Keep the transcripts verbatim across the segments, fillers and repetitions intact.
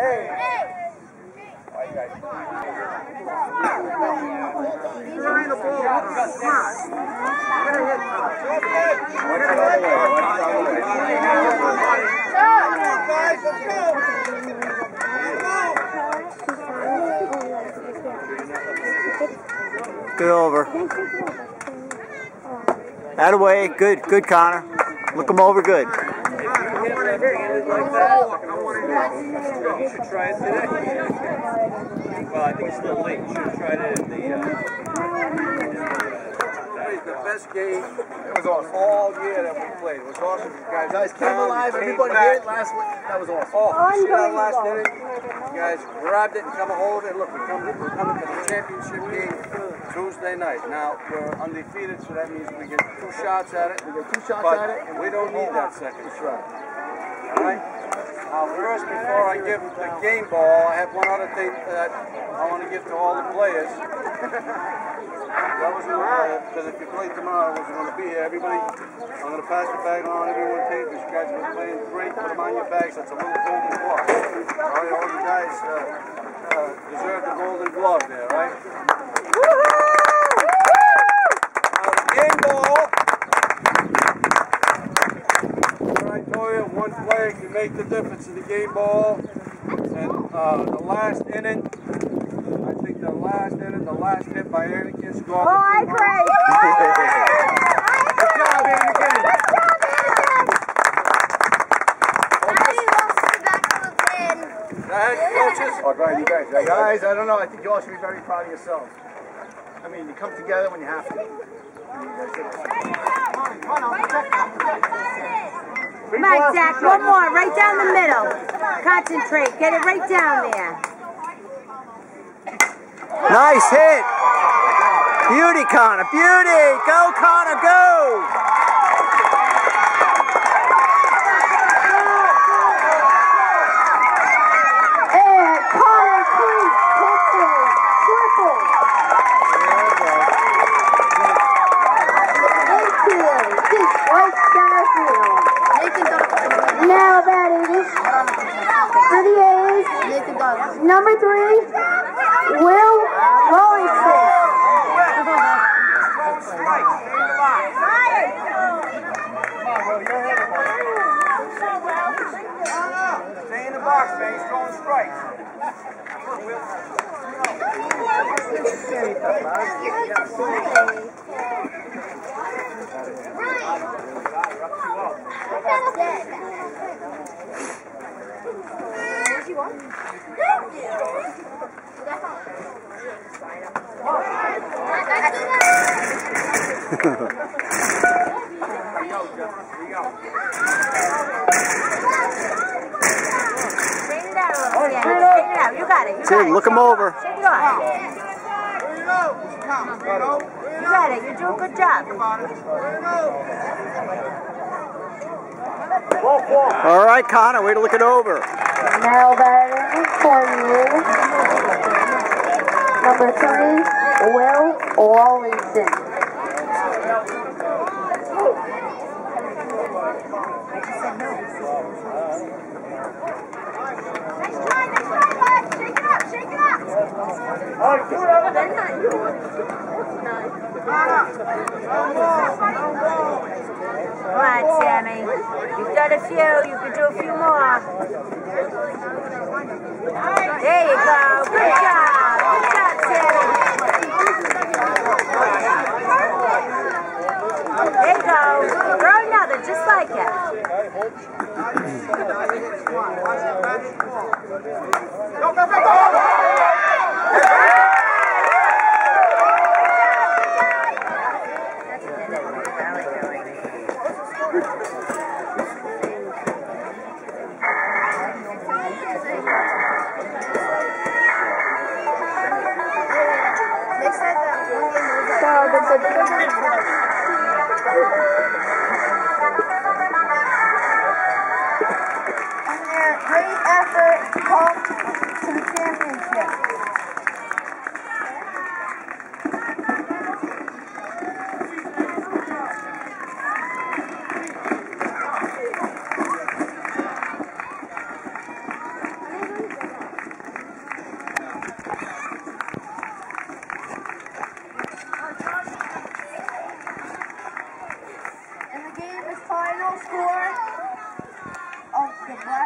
Hey! Trying the ball. Come on. Get a hit. Watch it all the way. Watch it all the way. Guys, let's go. Good over. That away. Good. Good, Connor. Look him over good. You should try it today. Well, I think it's a little late. You should have tried it in the... Uh, the best game. It was awesome. All year that we played. It was awesome. You guys, guys came alive. Everybody did it last week. That was awesome. Oh, you see that last inning? You guys grabbed it and come hold it. Look, we're coming, we're coming to the championship game Tuesday night. Now, we're undefeated, so that means we get two shots at it. We get two shots at it, and we don't need that second shot. All right? Now, first, before I give the game ball, I have one other thing that I want to give to all the players. That was because if you play tomorrow, I wasn't going to be here. Everybody, I'm going to pass the bag on. Everyone take this. You guys have been playing great. Put them on your bags. That's a little golden glove. All right, all you guys uh, uh, deserve the golden glove there, right? Now, the game ball. I told you, one play can make the difference in the game ball. And uh, the last inning, I think the last inning, the last hit by Anakin scored. Oh, I agree. Good job, Anakin. Go ahead, coaches. Oh, go ahead, you guys. Hey, guys, I don't know. I think you all should be very proud of yourselves. I mean, you come together when you have to. Come on, Zach, one more, right down the middle. Concentrate, get it right down there. Nice hit. Beauty, Connor. Beauty. Go, Connor, go. And Connor, please, triple, triple. Thank you. Just right down the field. Now batting for the A's, number three, Will Rawlinson. Stay in the box, man. He's throwing strikes. You got it. You got it. Look him over. Shake it off. You got it. You do a good job. All right, Connor, way to look it over. Now batting for you, number three, Will Rawlinson. Come on, Sammy. You've done a few. You can do a few more. There you go. Good job. Good job, Sammy. There you go. Throw another, just like it. Go, go, go, go! Great effort home to the championship.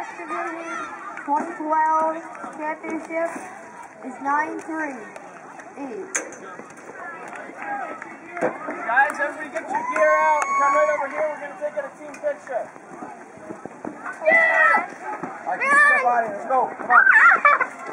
West Division twenty twelve championship is nine three. Eight. Guys, everybody get your gear out and come right over here. We're going to take a team picture. Yeah! All right, step out of here. Let's go. Come on.